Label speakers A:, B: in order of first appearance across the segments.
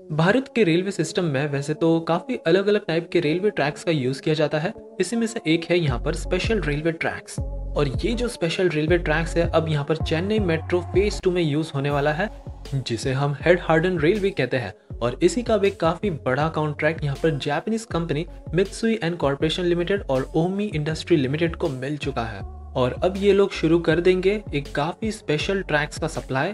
A: भारत के railway system में वैसे तो काफ़ी अलग अलग टाइप के रेलवे ट्रैक्स का यूज़ किया जाता है। इसी में से एक है यहाँ पर स्पेशल रेलवे ट्रैक्स। और ये जो स्पेशल रेलवे ट्रैक्स है अब यहाँ पर चेन्नई मेट्रो फेज 2 में यूज़ होने वाला है, जिसे हम हेड हार्डन रेलवे कहते हैं। और इसी का एक काफ़ी बड़ा कॉन्ट्रैक्ट यहाँ पर Japanese company Mitsui and corporation limited और ओमी इंडस्ट्री लिमिटेड को मिल चुका है। और अब ये लोग शुरू कर देंगे एक काफ़ी स्पेशल ट्रैक्स का supply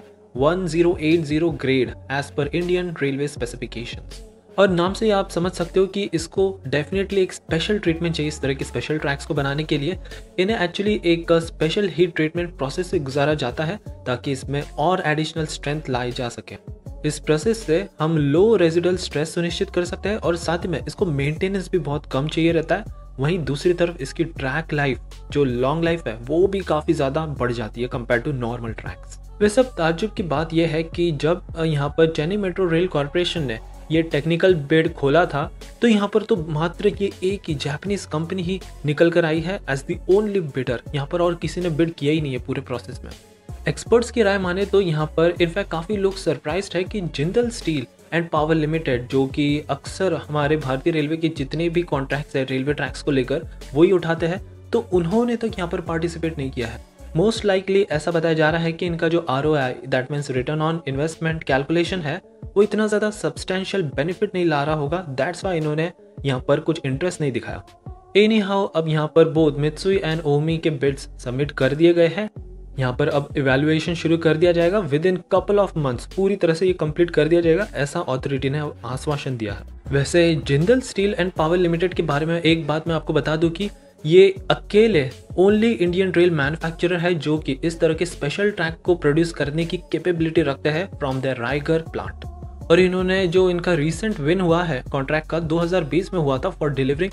A: 1080 grade as per Indian railway specifications. और नाम से आप समझ सकते हो कि इसको डेफिनेटली एक स्पेशल ट्रीटमेंट चाहिए। इस तरह के स्पेशल ट्रैक्स को बनाने के लिए इन्हें एक्चुअली एक स्पेशल हीट ट्रीटमेंट प्रोसेस से गुजारा जाता है ताकि इसमें और एडिशनल स्ट्रेंथ लाई जा सके। इस प्रोसेस से हम लो रेजिडुअल स्ट्रेस सुनिश्चित कर सकते हैं और साथ में इसको मेंटेनेंस भी बहुत कम चाहिए रहता है। वहीं दूसरी तरफ इसकी ट्रैक लाइफ जो लॉन्ग लाइफ है वो भी काफ़ी ज़्यादा बढ़ जाती है कंपेयर टू नॉर्मल ट्रैक्स। वैसे अब ताज्जुब की बात यह है कि जब यहाँ पर चेन्नई मेट्रो रेल कॉर्पोरेशन ने ये टेक्निकल बिड खोला था तो यहाँ पर तो मात्र ये एक ही जापानीज कंपनी ही निकल कर आई है एज द ओनली बिडर। यहाँ पर और किसी ने बिड किया ही नहीं है पूरे प्रोसेस में। एक्सपर्ट्स की राय माने तो यहाँ पर इनफैक्ट काफ़ी लोग सरप्राइज्ड है कि Jindal steel and power limited, जो कि अक्सर हमारे भारतीय रेलवे के जितने भी कॉन्ट्रैक्ट्स है रेलवे ट्रैक्स को लेकर वही उठाते हैं, तो उन्होंने तक यहाँ पर पार्टिसिपेट नहीं किया है। मोस्ट लाइकली ऐसा बताया जा रहा है कि इनका जो ROI that means return on investment calculation है वो इतना ज़्यादा सब्सटेंशियल बेनिफिट नहीं ला रहा होगा। दैट्स वाई इन्होंने यहाँ पर कुछ इंटरेस्ट नहीं दिखाया। एनी हाउ अब यहाँ पर बोथ मित्सुई एंड ओमी के बिड्स सबमिट कर दिए गए हैं। यहाँ पर अब इवैल्यूएशन शुरू कर दिया जाएगा within couple of months. पूरी तरह से ये कंप्लीट कर दिया जाएगा, ऐसा अथॉरिटी ने आश्वासन दिया है। वैसे Jindal steel and power limited के बारे में एक बात मैं आपको बता दूं कि ये अकेले ओनली इंडियन रेल मैन्युफैक्चरर है जो कि इस तरह के स्पेशल ट्रैक को प्रोड्यूस करने की कैपेबिलिटी रखते हैं फ्रॉम द रायगढ़ प्लांट। और इन्होंने जो इनका रिसेंट विन हुआ है कॉन्ट्रैक्ट का 2020 में हुआ था for delivering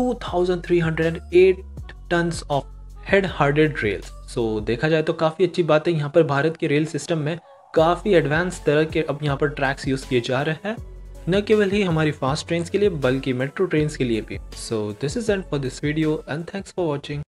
A: 2308 tonnes of head hardened rails. So देखा जाए तो काफ़ी अच्छी बात है। यहाँ पर भारत के रेल सिस्टम में काफ़ी एडवांस तरह के अब यहाँ पर ट्रैक्स यूज़ किए जा रहे हैं, न केवल ही हमारी फास्ट ट्रेन्स के लिए बल्कि मेट्रो ट्रेन्स के लिए भी। So this is end for this video and thanks for watching.